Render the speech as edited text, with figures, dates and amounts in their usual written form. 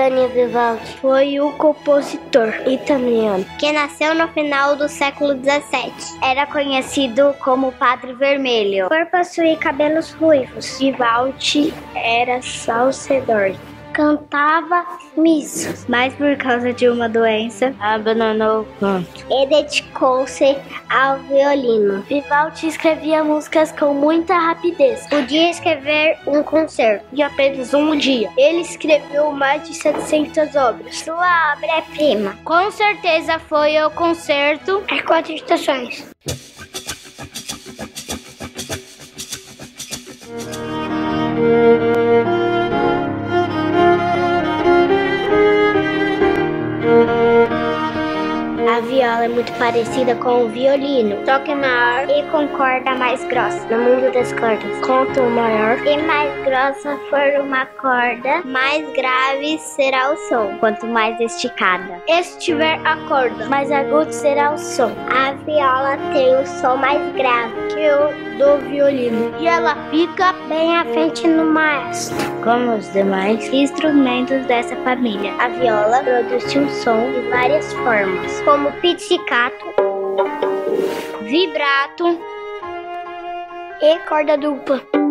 Giovanni Vivaldi foi o compositor italiano que nasceu no final do século XVII. Era conhecido como Padre Vermelho por possuir cabelos ruivos. Vivaldi era sacerdote. Cantava missas, mas por causa de uma doença, abandonou o canto e dedicou-se ao violino. Vivaldi escrevia músicas com muita rapidez. Podia escrever um concerto em apenas um dia. Ele escreveu mais de 700 obras. Sua obra-prima, com certeza, foi o Concerto As Quatro Estações. A viola é muito parecida com o violino, só que é maior e com corda mais grossa. No mundo das cordas, quanto maior e mais grossa for uma corda, mais grave será o som. Quanto mais esticada estiver a corda, mais agudo será o som. A viola tem o som mais grave que o do violino e ela fica bem à frente no maestro. Como os demais instrumentos dessa família, a viola produz um som de várias formas, como pizzicato, vibrato e corda dupla.